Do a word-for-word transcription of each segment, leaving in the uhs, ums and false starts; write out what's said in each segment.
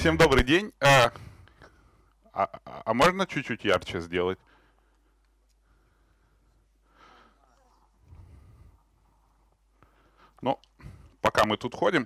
Всем добрый день. А, а, а можно чуть-чуть ярче сделать? Ну, пока мы тут ходим.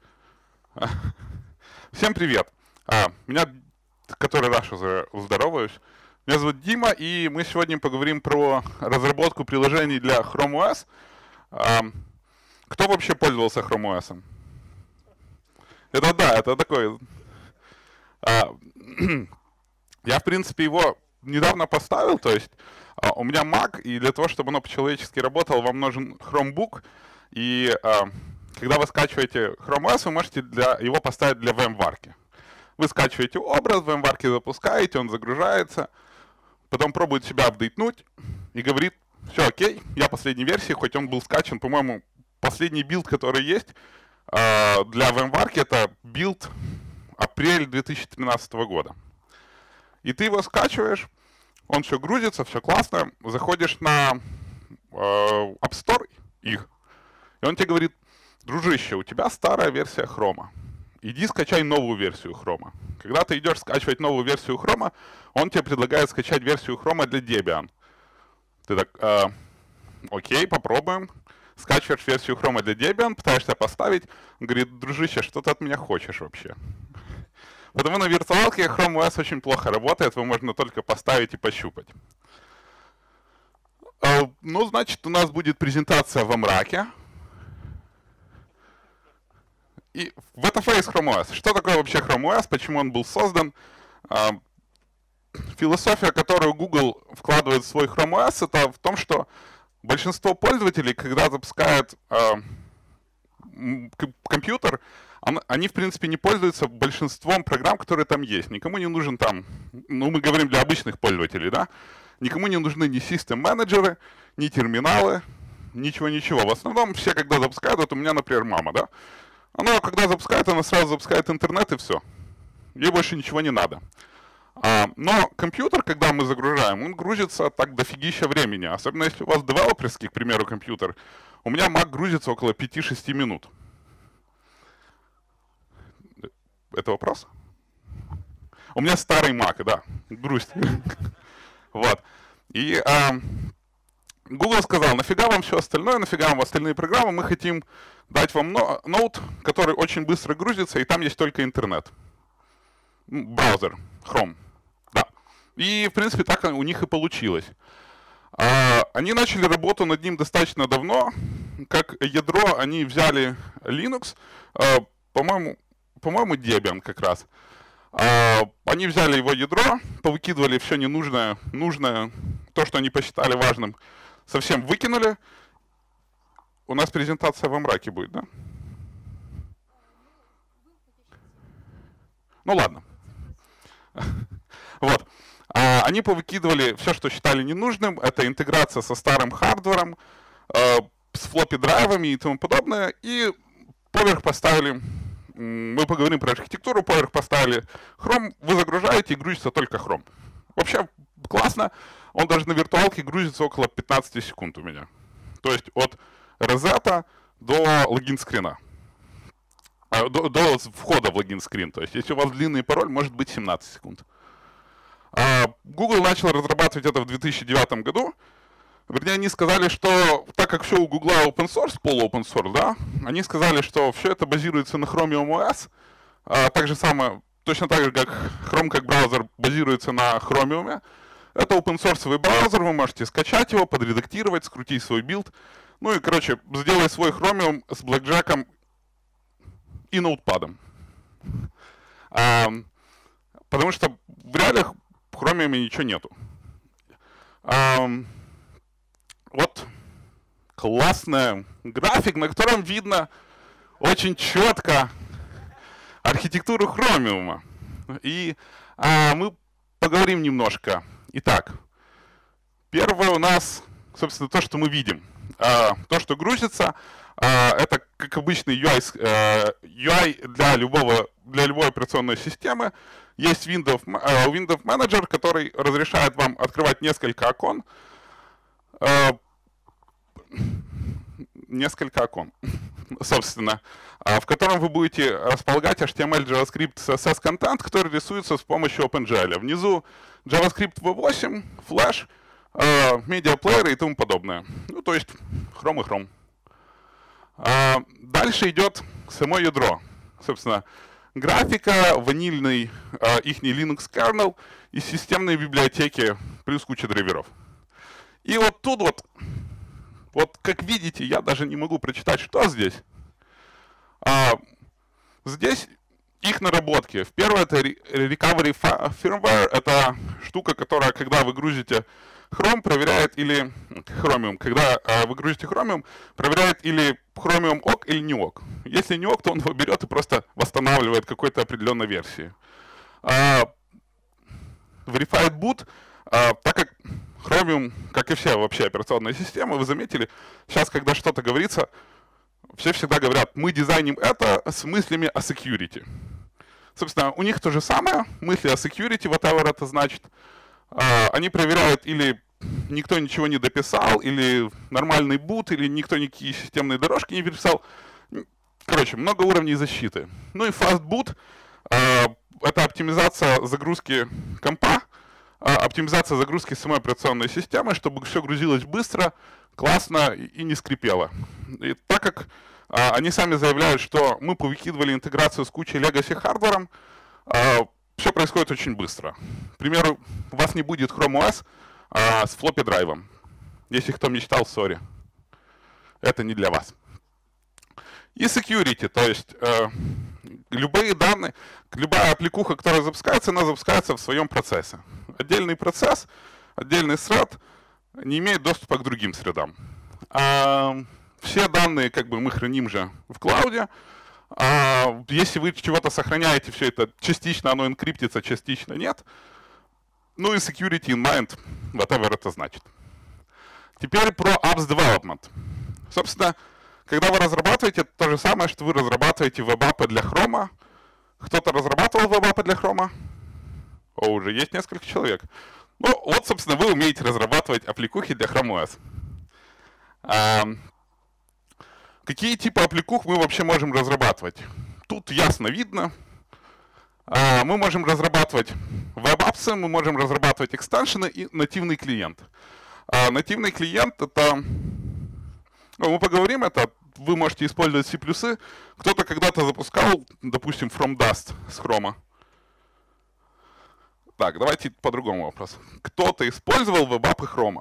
Всем привет. А, меня который раз уже здороваюсь. Меня зовут Дима, и мы сегодня поговорим про разработку приложений для Chrome о эс. А, кто вообще пользовался Chrome о эс? Это да, это такой... А, я, в принципе, его недавно поставил, то есть а, у меня Mac, и для того, чтобы оно по-человечески работало, вам нужен Chromebook, и а, когда вы скачиваете Chrome о эс, вы можете для, его поставить для VMware. Вы скачиваете образ, в VMware запускаете, он загружается, потом пробует себя апдейтнуть и говорит: все окей, я последней версии, хоть он был скачан, по-моему, последний билд, который есть а, для VMware, это билд апрель две тысячи тринадцатого года. И ты его скачиваешь, он все грузится, все классно, заходишь на э, App Store их, и он тебе говорит: дружище, у тебя старая версия Chrome, иди скачай новую версию Chrome. Когда ты идешь скачивать новую версию Chrome, он тебе предлагает скачать версию Chrome для Debian. Ты так, э, окей, попробуем. Скачиваешь версию Chrome для Debian, пытаешься поставить, он говорит: дружище, что ты от меня хочешь вообще? Потому на виртуалке Chrome о эс очень плохо работает, его можно только поставить и пощупать. Ну, значит, у нас будет презентация в Амраке. И ви ти эф из Chrome о эс. Что такое вообще Chrome о эс, почему он был создан? Философия, которую Google вкладывает в свой Chrome о эс, это в том, что большинство пользователей, когда запускают компьютер, они, в принципе, не пользуются большинством программ, которые там есть. Никому не нужен там, ну, мы говорим для обычных пользователей, да, никому не нужны ни систем-менеджеры, ни терминалы, ничего-ничего. В основном все, когда запускают, вот у меня, например, мама, да, она, когда запускает, она сразу запускает интернет и все. Ей больше ничего не надо. А, но компьютер, когда мы загружаем, он грузится так дофигища времени. Особенно если у вас девелоперский, к примеру, компьютер. У меня Mac грузится около пяти-шести минут. Это вопрос? У меня старый Mac, да, грусть. Вот. И а, Google сказал: нафига вам все остальное, нафига вам остальные программы, мы хотим дать вам ноут, который очень быстро грузится, и там есть только интернет. Браузер, Chrome. Да. И, в принципе, так у них и получилось. А, они начали работу над ним достаточно давно. Как ядро они взяли Linux, а, по-моему, по-моему, Debian как раз. А, они взяли его ядро, повыкидывали все ненужное, нужное, то, что они посчитали важным, совсем выкинули. У нас презентация в Амраке будет, да? Ну ладно. Вот. А, они повыкидывали все, что считали ненужным. Это интеграция со старым хардвером, э, с флоппи-драйвами и тому подобное. И поверх поставили... Мы поговорим про архитектуру, поверх поставили Chrome. Вы загружаете, и грузится только Chrome. Вообще классно. Он даже на виртуалке грузится около пятнадцати секунд у меня. То есть от резета до логин-скрина. До, до входа в логин-скрин. То есть если у вас длинный пароль, может быть семнадцать секунд. А Google начал разрабатывать это в две тысячи девятом году. Вернее, они сказали, что так как все у Google open source, полу-open source, да, они сказали, что все это базируется на Chromium о эс. А, так же самое, точно так же, как Chrome как браузер базируется на Chromium. Это open source браузер, вы можете скачать его, подредактировать, скрутить свой билд. Ну и, короче, сделай свой Chromium с Blackjack и ноутпадом. А, потому что в реалиях в Chromium ничего нету. А, вот классный график, на котором видно очень четко архитектуру Chromium. И а, мы поговорим немножко. Итак, первое у нас, собственно, то, что мы видим. А, то, что грузится, а, это, как обычный ю ай, а, ю ай для, любого, для любой операционной системы. Есть Windows, а, Windows Manager, который разрешает вам открывать несколько окон. А, несколько окон. собственно, в котором вы будете располагать эйч ти эм эль, JavaScript, си эс эс-контент, который рисуется с помощью OpenGL. Внизу JavaScript ви восемь, Flash, медиаплееры и тому подобное. Ну, то есть Chrome и Chrome. А дальше идет само ядро. Собственно, графика, ванильный а, ихний Linux kernel и системные библиотеки, плюс куча драйверов. И вот тут вот, вот как видите, я даже не могу прочитать, что здесь. А, здесь их наработки. В первое это Recovery Firmware, это штука, которая, когда вы грузите Chrome, проверяет или Chromium, когда а, вы грузите Chromium, проверяет или Chromium ок или не ок. Если не ок, то он его берет и просто восстанавливает какой-то определенной версии. А, Verified Boot, а, так как Chromium, как и все вообще операционные системы, вы заметили, сейчас, когда что-то говорится, все всегда говорят, мы дизайним это с мыслями о security. Собственно, у них то же самое, мысли о security, whatever это значит. А, они проверяют, или никто ничего не дописал, или нормальный boot, или никто никакие системные дорожки не переписал. Короче, много уровней защиты. Ну и fast boot а, это оптимизация загрузки компа, а, оптимизация загрузки самой операционной системы, чтобы все грузилось быстро, классно и не скрипело. И так как а, они сами заявляют, что мы повыкидывали интеграцию с кучей legacy хардвером, а, все происходит очень быстро. К примеру, у вас не будет Chrome о эс а, с флоппи драйвом. Если кто мечтал, сори. Это не для вас. И security, то есть э, любые данные, любая аппликуха, которая запускается, она запускается в своем процессе. Отдельный процесс, отдельный thread не имеет доступа к другим средам. А, все данные как бы мы храним же в клауде. А, если вы чего-то сохраняете, все это частично оно энкриптится, частично нет. Ну и security in mind, whatever это значит. Теперь про apps development. Собственно, когда вы разрабатываете, это то же самое, что вы разрабатываете веб-аппы для Chrome. Кто-то разрабатывал веб-аппы для Chrome? О, уже есть несколько человек. Ну, вот, собственно, вы умеете разрабатывать аппликухи для Chrome о эс. А, какие типы аппликух мы вообще можем разрабатывать? Тут ясно видно. А, мы можем разрабатывать веб-апсы, мы можем разрабатывать экстеншены и нативный клиент. А, нативный клиент — это... Ну, мы поговорим, это вы можете использовать C++. Кто-то когда-то запускал, допустим, From Dust с Chrome. Так, давайте по-другому вопрос. Кто-то использовал веб-апы Chrome?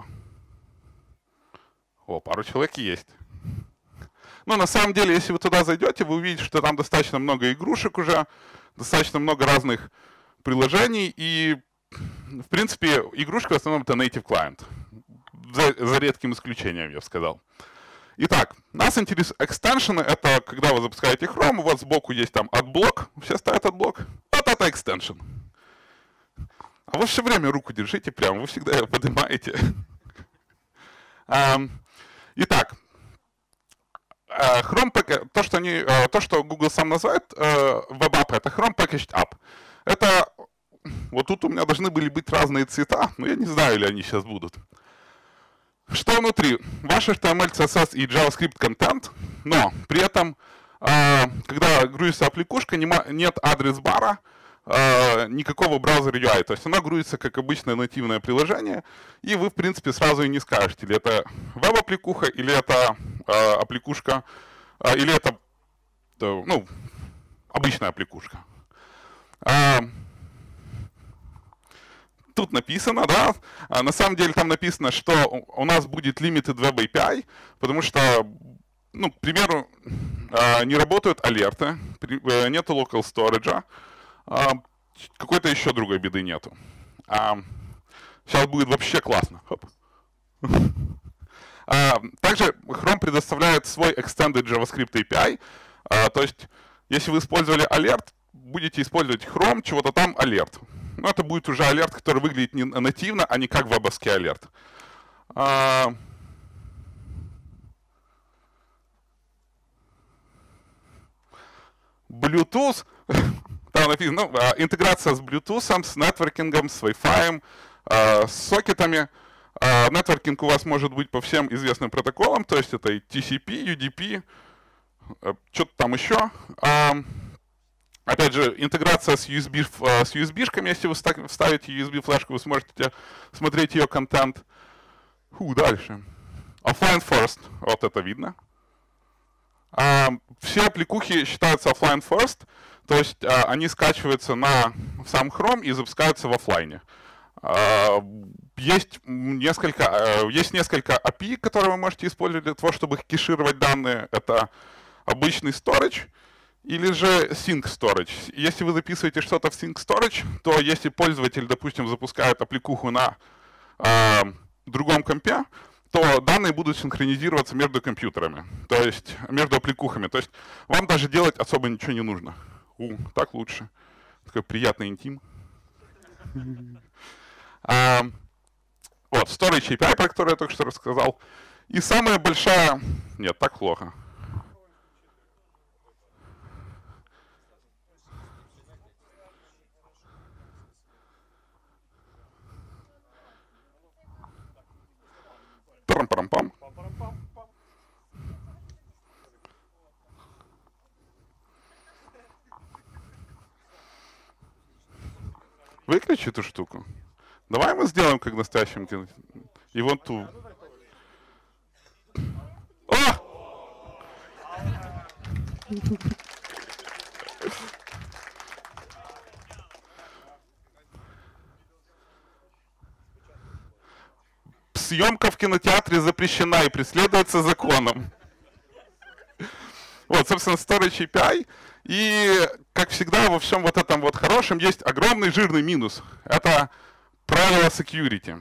О, пару человек есть. Но на самом деле, если вы туда зайдете, вы увидите, что там достаточно много игрушек уже, достаточно много разных приложений, и, в принципе, игрушка в основном это native client. За, за редким исключением, я бы сказал. Итак, нас интересует экстеншены, это когда вы запускаете Chrome, у вас сбоку есть там отблок, все ставят отблок, вот это экстеншен. А вы все время руку держите прямо, вы всегда ее поднимаете. Итак, Chrome Package, то, что они, то, что Google сам называет веб-ап, это Chrome Packaged App. Это, вот тут у меня должны были быть разные цвета, но я не знаю, или они сейчас будут. Что внутри? Ваш эйч ти эм эль, си эс эс и JavaScript контент, но при этом, когда грузится аппликушка, нет адрес-бара, никакого браузера ю ай. То есть она грузится как обычное нативное приложение, и вы, в принципе, сразу и не скажете, или это веб-аппликуха, или это аппликушка, или это, ну, обычная аппликушка. Тут написано, да, а на самом деле там написано, что у нас будет Limited Web эй пи ай, потому что, ну, к примеру, не работают алерты, нету local storage, какой-то еще другой беды нету. Сейчас будет вообще классно. Также Chrome предоставляет свой Extended JavaScript эй пи ай, то есть, если вы использовали алерт, будете использовать Chrome, чего-то там алерт. Но это будет уже алерт, который выглядит не нативно, а не как вебовский алерт. А... Bluetooth. Там написано, ну, интеграция с Bluetooth, с нетворкингом, с Wi-Fi, с сокетами. Нетворкинг у вас может быть по всем известным протоколам, то есть это и ти си пи, ю ди пи, Что-то там еще. Опять же, интеграция с ю эс би, с ю эс би-шками. Если вы вставите ю эс би-флешку, вы сможете смотреть ее контент. Фу, дальше. Offline first. Вот это видно. Все аппликухи считаются offline first. То есть они скачиваются на сам Chrome и запускаются в офлайне. Есть несколько, есть несколько эй пи ай, которые вы можете использовать для того, чтобы кешировать данные. Это обычный storage или же sync storage. Если вы записываете что-то в sync storage, то если пользователь, допустим, запускает аппликуху на э, другом компе, то данные будут синхронизироваться между компьютерами, то есть между аппликухами. То есть вам даже делать особо ничего не нужно. У, так лучше. Такой приятный интим. Uh, вот, Storage эй пи ай, про который я только что рассказал. И самая большая... Нет, так плохо. Парам-парам-пам. Выключи эту штуку. Давай мы сделаем как настоящим кино. И вон ту. О! Съемка в кинотеатре запрещена и преследуется законом. Вот, собственно, Storage эй пи ай. И, как всегда, во всем вот этом вот хорошем есть огромный жирный минус. Это правила security.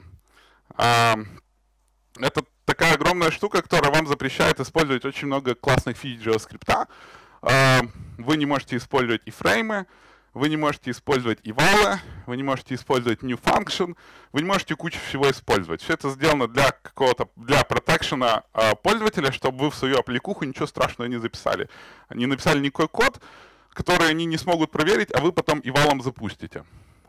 Это такая огромная штука, которая вам запрещает использовать очень много классных фич JavaScript. Вы не можете использовать и фреймы, вы не можете использовать eval, вы не можете использовать new function, вы не можете кучу всего использовать. Все это сделано для какого-то, для протекшена пользователя, чтобы вы в свою аппликуху ничего страшного не записали. Не написали никакой код, который они не смогут проверить, а вы потом eval запустите.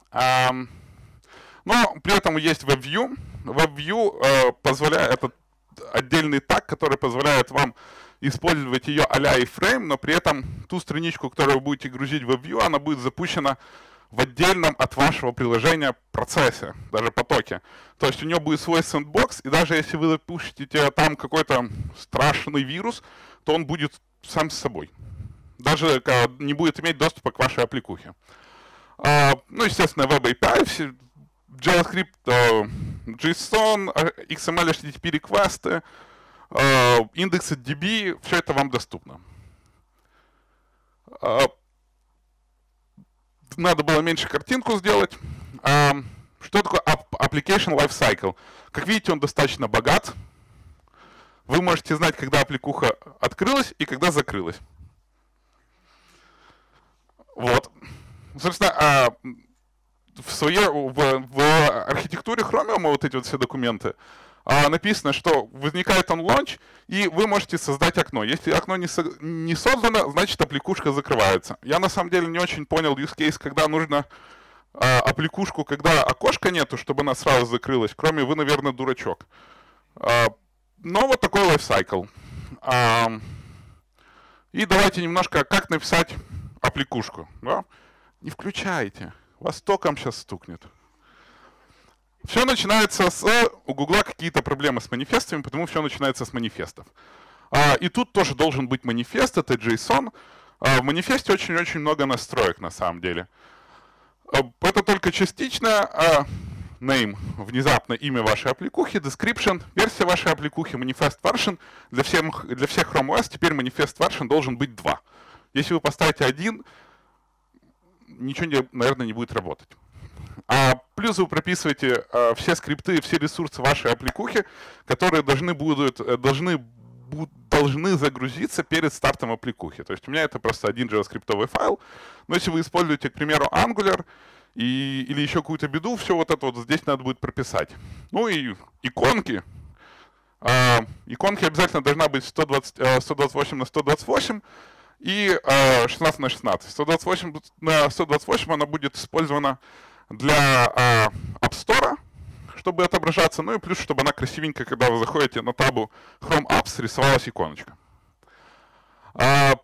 Но при этом есть WebView. WebView э, позволяет, это отдельный таг, который позволяет вам использовать ее а-ля iframe, но при этом ту страничку, которую вы будете грузить в WebView, она будет запущена в отдельном от вашего приложения процессе, даже потоке. То есть у нее будет свой сэндбокс, и даже если вы запустите там какой-то страшный вирус, то он будет сам с собой. Даже не будет иметь доступа к вашей аппликухе. А, ну, естественно, Web эй пи ай, все, JavaScript, JSON, икс эм эль, эйч ти ти пи реквесты, индексы ди би, все это вам доступно. Надо было меньше картинку сделать. Что такое Application Lifecycle? Как видите, он достаточно богат. Вы можете знать, когда аппликуха открылась и когда закрылась. Вот. Собственно, в, своей, в, в архитектуре Chromium вот эти вот все документы а, написано, что возникает он launch, и вы можете создать окно. Если окно не, со, не создано, значит аппликушка закрывается. Я на самом деле не очень понял use case, когда нужно а, аппликушку, когда окошка нету, чтобы она сразу закрылась. Кроме вы, наверное, дурачок. А, но вот такой lifecycle. А, и давайте немножко, как написать аппликушку. Да? Не включайте. Вас током сейчас стукнет. Все начинается с... У Гугла какие-то проблемы с манифестами, потому все начинается с манифестов. А, и тут тоже должен быть манифест, это JSON. А, в манифесте очень-очень много настроек на самом деле. А, это только частично. А, name, внезапно имя вашей аппликухи, description, версия вашей аппликухи, manifest version. Для всех, для всех Chrome о эс теперь manifest version должен быть два. Если вы поставите один, ничего, не, наверное, не будет работать. А плюс вы прописываете а, все скрипты, все ресурсы вашей аппликухи, которые должны будут, должны, буд, должны загрузиться перед стартом аппликухи. То есть у меня это просто один JavaScript файл. Но если вы используете, к примеру, Angular и, или еще какую-то беду, все вот это вот здесь надо будет прописать. Ну и иконки. А, иконки обязательно должна быть сто двадцать восемь на сто двадцать восемь. И э, шестнадцать на шестнадцать. сто двадцать восемь на сто двадцать восемь она будет использована для э, App Store, чтобы отображаться, ну и плюс, чтобы она красивенько, когда вы заходите на табу Chrome Apps, рисовалась иконочка. Э,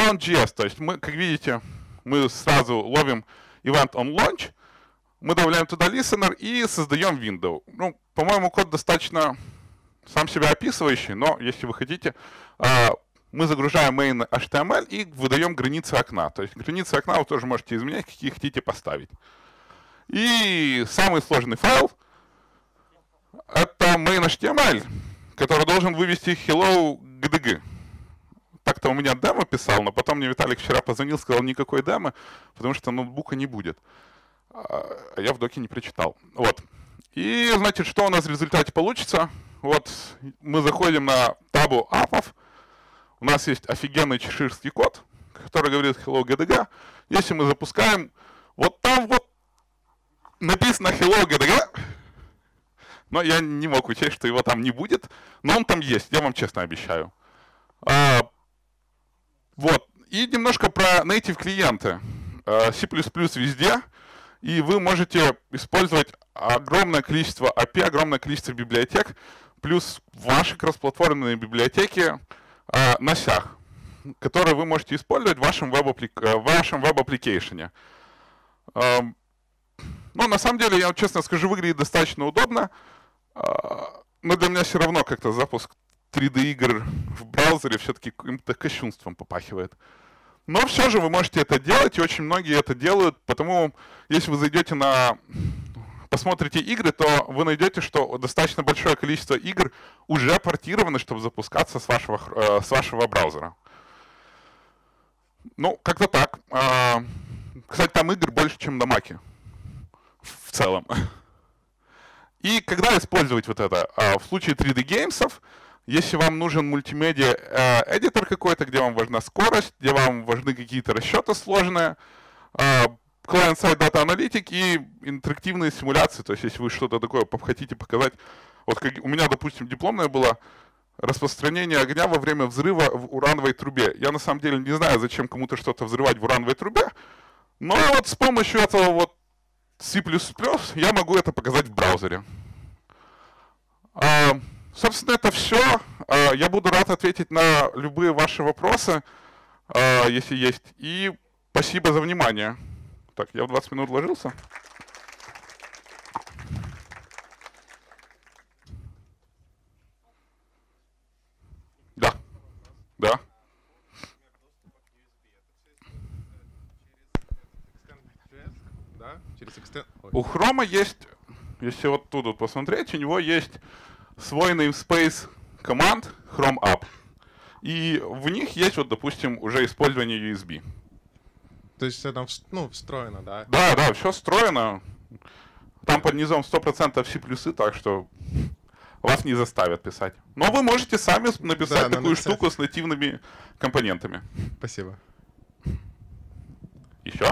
Launch.js, то есть мы, как видите, мы сразу ловим event on launch, мы добавляем туда listener и создаем window. Ну, по-моему, код достаточно сам себя описывающий, но если вы хотите, мы загружаем main эйч ти эм эль и выдаем границы окна. То есть границы окна вы тоже можете изменять, какие хотите поставить. И самый сложный файл — это main эйч ти эм эль, который должен вывести hello джи ди джи. Так-то у меня демо писал, но потом мне Виталик вчера позвонил, сказал, никакой демо, потому что ноутбука не будет. А я в доке не прочитал. Вот. И, значит, что у нас в результате получится? Вот мы заходим на табу апов. У нас есть офигенный чеширский код, который говорит hello джи ди джи. Если мы запускаем, вот там вот написано hello джи ди джи, но я не мог учесть, что его там не будет, но он там есть, я вам честно обещаю. А, вот. И немножко про native клиенты. C++ везде, и вы можете использовать огромное количество эй пи ай, огромное количество библиотек, плюс ваши кроссплатформенные библиотеки а, на сях, которые вы можете использовать в вашем веб-аппликейшене. А, ну, на самом деле, я честно скажу, выглядит достаточно удобно, а, но для меня все равно как-то запуск три дэ игр в браузере все-таки каким-то кощунством попахивает. Но все же вы можете это делать, и очень многие это делают, потому если вы зайдете на... посмотрите игры, то вы найдете, что достаточно большое количество игр уже портировано, чтобы запускаться с вашего, э, с вашего браузера. Ну, как-то так. Э, кстати, там игр больше, чем на Маке. В целом. И когда использовать вот это? Э, в случае три дэ геймсов, если вам нужен мультимедиа-эдитор какой-то, где вам важна скорость, где вам важны какие-то расчеты сложные, client-side Data Analytics и интерактивные симуляции. То есть, если вы что-то такое хотите показать. Вот как у меня, допустим, дипломное было распространение огня во время взрыва в урановой трубе. Я на самом деле не знаю, зачем кому-то что-то взрывать в урановой трубе, но вот с помощью этого вот C++ я могу это показать в браузере. Собственно, это все. Я буду рад ответить на любые ваши вопросы, если есть. И спасибо за внимание. Так, я в двадцать минут вложился. Да. Да. У Chrome есть, если вот тут вот посмотреть, у него есть свой namespace команд Chrome App. И в них есть, вот, допустим, уже использование ю эс би. То есть это ну, встроено, да? Да, да, все встроено. Там под низом сто процентов C++, так что вас не заставят писать. Но вы можете сами написать да, такую написать. штуку с нативными компонентами. Спасибо. Еще?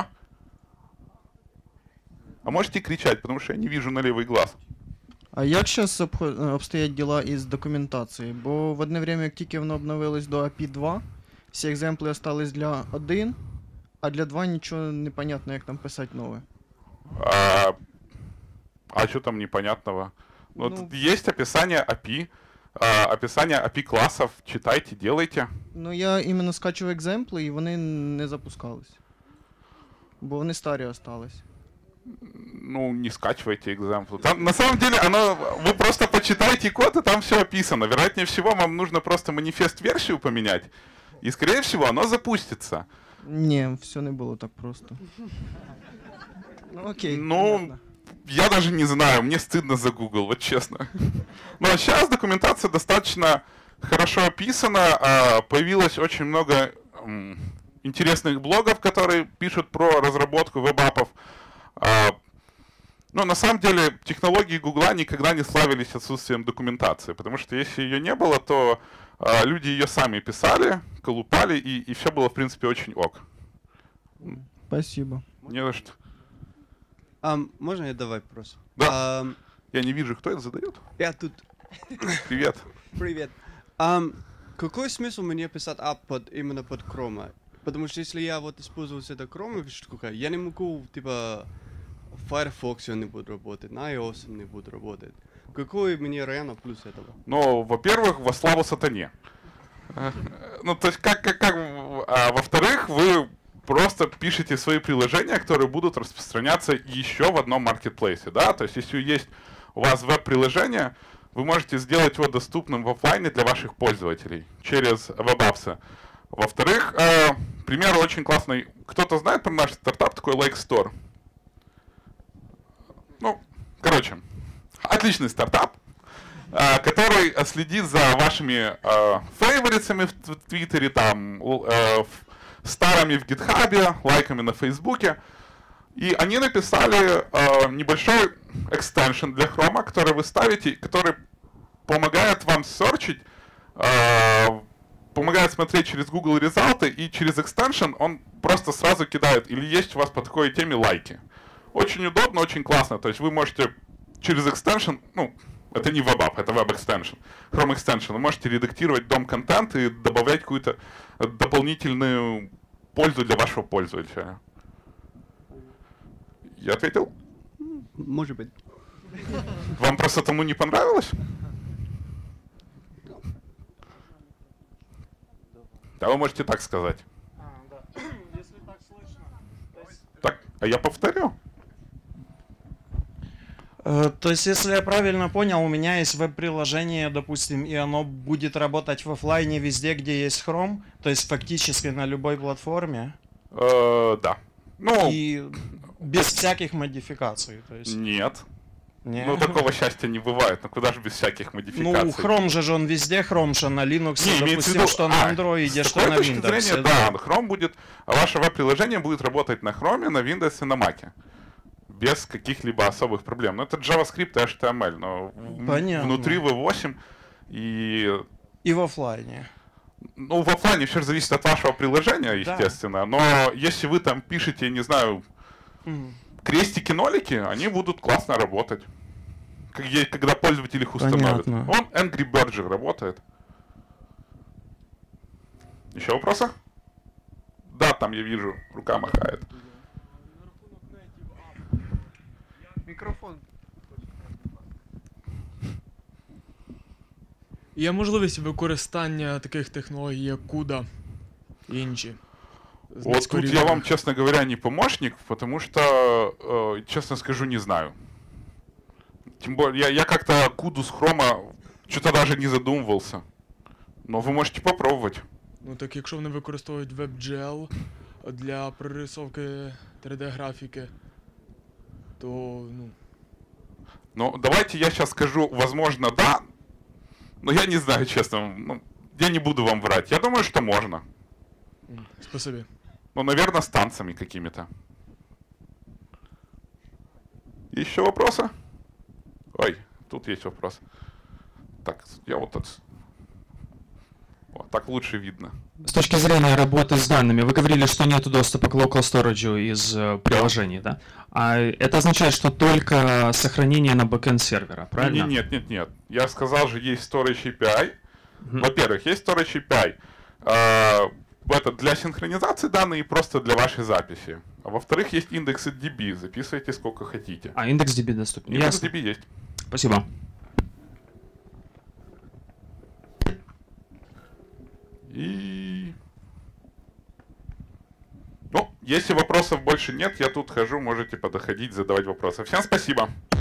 А можете кричать, потому что я не вижу на левый глаз. А як зараз обстоять діла із документацією? Бо в одне время, як тільки воно обновилось до ей пі ай два, всі екземпли остались для один, а для два нічого не понятно, як там писати нове. А, а что там непонятного? Ну, ну, тут есть описание эй пи ай, а, описание эй пи ай классов, читайте, делайте. Ну, я іменно скачував екземпли, і вони не запускались. Бо вони старі остались. Ну, не скачивайте экземплы. Там, на самом деле, оно, вы просто почитайте код, и там все описано. Вероятнее всего, вам нужно просто манифест-версию поменять, и, скорее всего, оно запустится. Не, все не было так просто. Ну, окей. Ну, понятно. Я даже не знаю, мне стыдно за Google, вот честно. Но сейчас документация достаточно хорошо описана, появилось очень много интересных блогов, которые пишут про разработку веб-апов. Но на самом деле технологии Гугла никогда не славились отсутствием документации, потому что если ее не было, то а, люди ее сами писали, колупали, и, и все было, в принципе, очень ок. Спасибо. Не за что. Um, можно я давай вопрос? Да. Um, я не вижу, кто это задает. Я тут. Привет. Привет. Um, какой смысл мне писать ап под, именно под Chrome? Потому что если я вот использую это Chrome штука, я не могу, типа, в Firefox он не будет работать, на iOS он не будет работать. Какой мне реально плюс этого? Ну, во-первых, во славу сатане. Ну, то есть, как, как, как А во-вторых, вы просто пишете свои приложения, которые будут распространяться еще в одном маркетплейсе, да, то есть если есть у вас веб-приложение, вы можете сделать его доступным в офлайне для ваших пользователей через WebApps. Во-вторых, э, пример очень классный. Кто-то знает про наш стартап, такой Lake Store? Ну, короче, отличный стартап, э, который следит за вашими э, фейворитсами в, в Твиттере, там, э, старыми в Гитхабе, лайками на Фейсбуке. И они написали э, небольшой экстеншн для Chrome, который вы ставите, который помогает вам серчить, э, помогает смотреть через Google результаты, и через экстеншн он просто сразу кидает, или есть у вас по такой теме лайки. Очень удобно, очень классно. То есть вы можете через экстеншн, ну, это не WebApp, это Web Extension, Chrome Extension, вы можете редактировать дом-контент и добавлять какую-то дополнительную пользу для вашего пользователя. Я ответил? Может быть. Вам просто тому не понравилось? Да, вы можете так сказать. А, да. Если так слышно. То есть, Так, а я повторю. э, то есть, если я правильно понял, у меня есть веб-приложение, допустим, и оно будет работать в офлайне везде, где есть Chrome, то есть фактически на любой платформе, Э, да. Ну, и без всяких модификаций. То есть, нет. не. Ну, такого счастья не бывает. Ну, куда же без всяких Ну, модификаций? Chrome же, же он везде, Chrome, что на Linux, Не, имеется в допустим, виду- что а, на Android, с что такой на точки Windows. зрения, да, Chrome будет, ваше веб-приложение будет работать на Chrome, на Windows и на Mac. Без каких-либо особых проблем. Ну, это JavaScript и эйч ти эм эль, но в- Понятно. внутри ви восемь и... И в офлайне. Ну, в офлайне все же зависит от вашего приложения, естественно, но если вы там пишете, не знаю, Мгм. крестики-нолики, они будут классно работать. Как е- Когда пользователь их установит. Понятно. Он Angry Bird же работает. Еще вопросы? Да, там я вижу, рука махает. Мікрофон. Є можливість використання таких технологій, як CUDA і інші. з Вот тут я низькорівневих. вам, честно говоря, не помощник, потому что, э, честно скажу, не знаю. Тем более, я, я как-то куду с хрома что-то даже не задумывался. Но вы можете попробовать. Ну так якщо вони використовують WebGL для прорисовки три дэ-графіки, то, ну, Ну, давайте я сейчас скажу, возможно, да, но я не знаю, честно. Ну, я не буду вам врать. Я думаю, что можно. м, спасибі. Ну, наверное, с танцами какими-то. Еще вопросы? Ой, тут есть вопрос. Так, я вот так... Вот, так лучше видно. С точки зрения работы с данными, вы говорили, что нет доступа к local storage из э, приложений, да? А это означает, что только сохранение на бэкэнд сервера, правильно? Не, нет, нет, нет. Я сказал же, есть Storage эй пи ай. Мгм. Во-первых, есть Storage эй пи ай. А, это для синхронизации данных и просто для вашей записи. А во-вторых, есть индексы ди би. Записывайте сколько хотите. А индекс ди би доступен. Индекс Ясно. ди би есть. Спасибо. И... Ну, если вопросов больше нет, я тут хожу, можете подходить, задавать вопросы. Всем спасибо.